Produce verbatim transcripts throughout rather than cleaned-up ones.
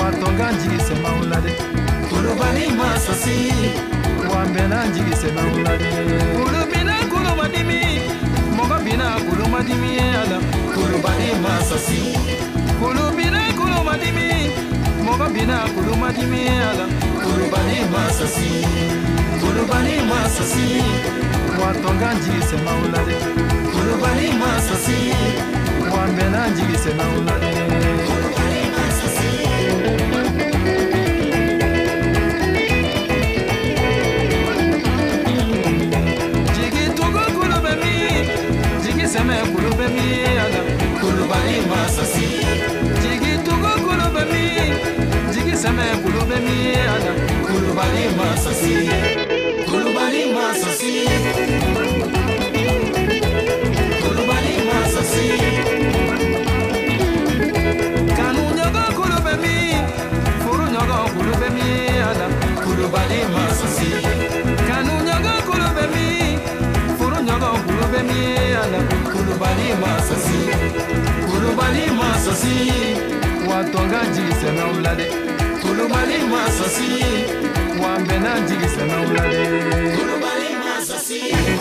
watonga njigi sema ulade Kulubali masasi wambena njigi sema ulade Kulubina kulumadimi Moga bina kulumadimi ala Kulubali masasi Kulubina kulumadimi Moga bina kulumadimi ala Kulubali masasi Kulubali masasi watonga njigi sema ulade Kulubali masasi wambena njigi sema ulade Kulubali masasi Seme kulube mi ala Kulubali masasi Jigi tugo kulube mi Jigi seme kulube mi ala Kulubali masasi Kulubali masasi Kulubali masasi Kanu nyogo kulube mi Furu nyogo kulube mi ala Kulubali masasi Kanu nyogo kulube mi Furu nyogo kulube mi ala Kulubali masasi Kulubali masasi watonga njigi seme ulade Kulubali masasi wambena njigi seme ulade Kulubali masasi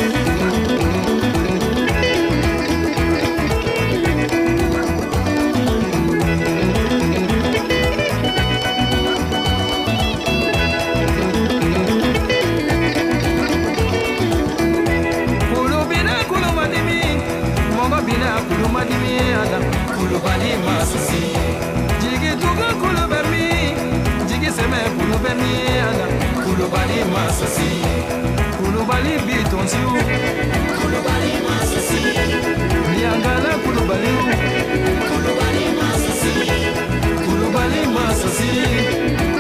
Kulumadimi ala Kulubali masasi Jigi tuga kulubemi Jigi seme kulubemi ala Kulubali masasi Kulubali bitonsiu Kulubali masasi Miangala kulubaliu Kulubali masasi Kulubali masasi